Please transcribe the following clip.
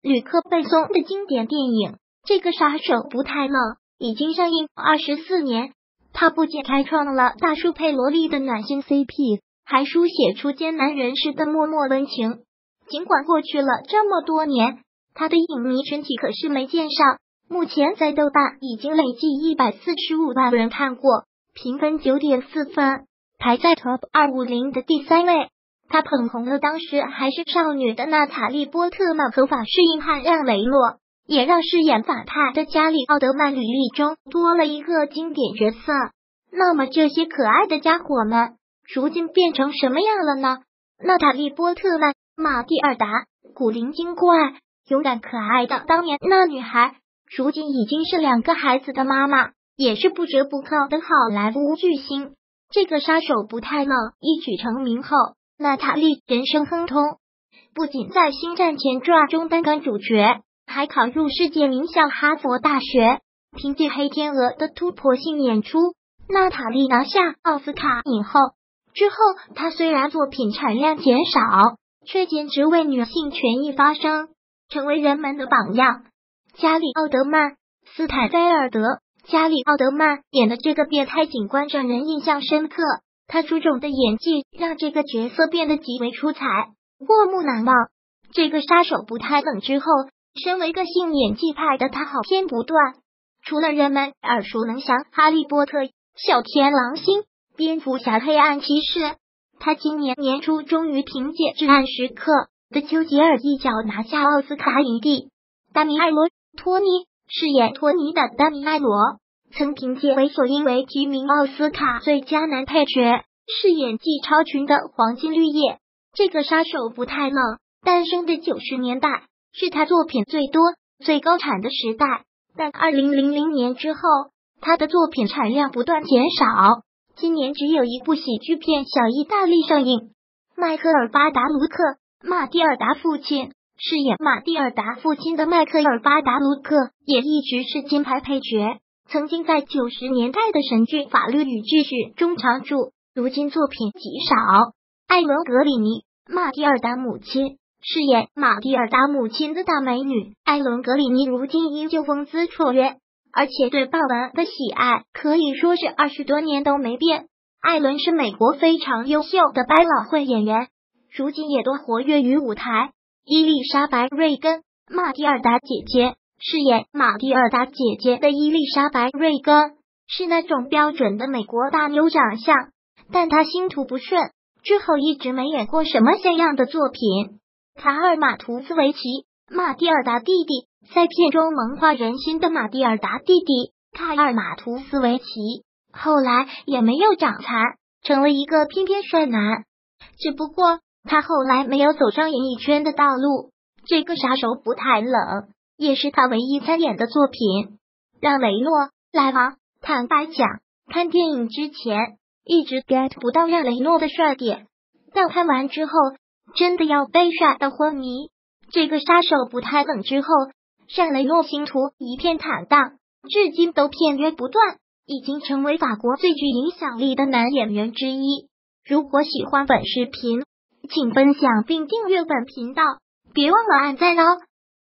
吕克·贝松的经典电影《这个杀手不太冷》已经上映24年。他不仅开创了大叔配萝莉的暖心 CP， 还书写出艰难人士的默默温情。尽管过去了这么多年，他的影迷群体可是没减少。目前在豆瓣已经累计145万人看过，评分9.4分，排在 Top 250的第3位。他捧红了当时还是少女的娜塔莉·波特曼和法式硬汉让·雷诺，也让饰演反派的加里·奥德曼履历中多了一个经典角色。那么这些可爱的家伙们如今变成什么样了呢？娜塔莉·波特曼、马蒂尔达，古灵精怪、勇敢可爱的当年那女孩，如今已经是2个孩子的妈妈，也是不折不扣的好莱坞巨星。这个杀手不太冷一举成名后，娜塔莉人生亨通，不仅在《星战前传》中担纲主角，还考入世界名校哈佛大学。凭借《黑天鹅》的突破性演出，娜塔莉拿下奥斯卡影后。之后，她虽然作品产量减少，却坚持为女性权益发声，成为人们的榜样。加里·奥德曼、斯坦菲尔德，加里·奥德曼演的这个变态警官让人印象深刻。他出众的演技让这个角色变得极为出彩，过目难忘。这个杀手不太冷之后，身为个性演技派的他好片不断，除了人们耳熟能详哈利波特、小天狼星、蝙蝠侠、黑暗骑士，他今年年初终于凭借《至暗时刻》的丘吉尔一角拿下奥斯卡影帝。达米艾罗·托尼饰演托尼的达米艾罗，曾凭借《为所应为》提名奥斯卡最佳男配角，是演技超群的黄金绿叶。这个杀手不太冷诞生的90年代，是他作品最多、最高产的时代。但2000年之后，他的作品产量不断减少。今年只有一部喜剧片《小意大利》上映。迈克尔·巴达卢克，马蒂尔达父亲，饰演马蒂尔达父亲的迈克尔·巴达卢克也一直是金牌配角。曾经在90年代的神剧《法律与秩序》中常驻，如今作品极少。艾伦·格里尼，马蒂尔达母亲，饰演马蒂尔达母亲的大美女艾伦·格里尼，如今依旧风姿绰约，而且对豹纹的喜爱可以说是20多年都没变。艾伦是美国非常优秀的百老汇演员，如今也多活跃于舞台。伊丽莎白·瑞根，马蒂尔达姐姐，饰演马蒂尔达姐姐的伊丽莎白·瑞根是那种标准的美国大妞长相，但她星途不顺，之后一直没演过什么像样的作品。卡尔·马图斯维奇，马蒂尔达弟弟，在片中萌化人心的马蒂尔达弟弟卡尔·马图斯维奇，后来也没有长残，成了一个翩翩帅男。只不过他后来没有走上演艺圈的道路。这个杀手不太冷也是他唯一参演的作品。让·雷诺来王，坦白讲，看电影之前一直 get 不到让·雷诺的帅点，但看完之后真的要被帅到昏迷。这个杀手不太冷之后，让·雷诺星途一片坦荡，至今都片约不断，已经成为法国最具影响力的男演员之一。如果喜欢本视频，请分享并订阅本频道，别忘了按赞哦。